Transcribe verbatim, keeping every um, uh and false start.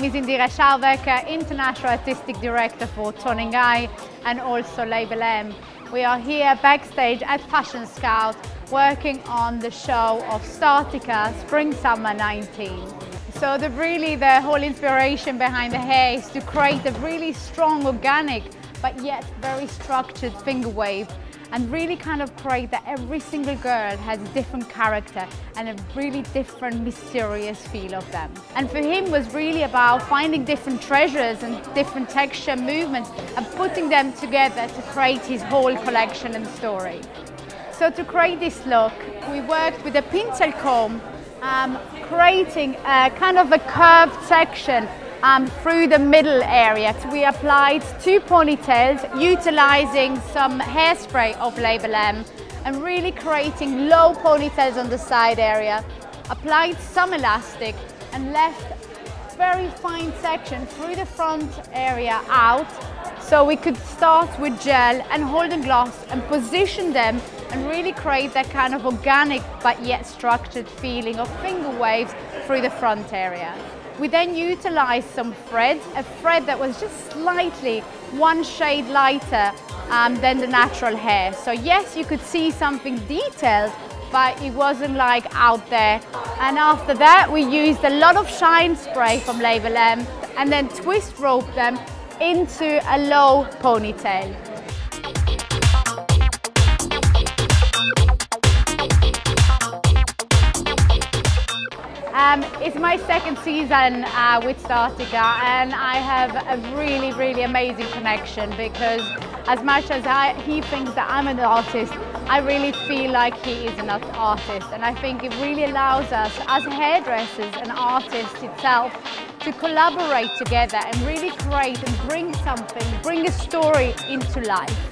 name is Indira Schauwecker, International Artistic Director for Toni and Guy and also Label M. We are here backstage at Fashion Scout working on the show of Starsica Spring Summer nineteen. So the, really the whole inspiration behind the hair is to create a really strong, organic, but yet very structured finger wave, and really kind of create that every single girl has a different character and a really different mysterious feel of them. And for him was really about finding different treasures and different texture movements and putting them together to create his whole collection and story. So to create this look, we worked with a pincel comb, um, creating a kind of a curved section Um, through the middle area. So we applied two ponytails, utilizing some hairspray of Label M and really creating low ponytails on the side area. Applied some elastic and left very fine section through the front area out, so we could start with gel and hold and gloss and position them and really create that kind of organic but yet structured feeling of finger waves through the front area. We then utilized some thread, a thread that was just slightly one shade lighter um, than the natural hair. So yes, you could see something detailed, but it wasn't like out there. And after that, we used a lot of shine spray from Label M and then twist rope them into a low ponytail. Um, it's my second season uh, with Starsica, and I have a really, really amazing connection, because as much as I, he thinks that I'm an artist, I really feel like he is an artist, and I think it really allows us as hairdressers and artists itself to collaborate together and really create and bring something, bring a story into life.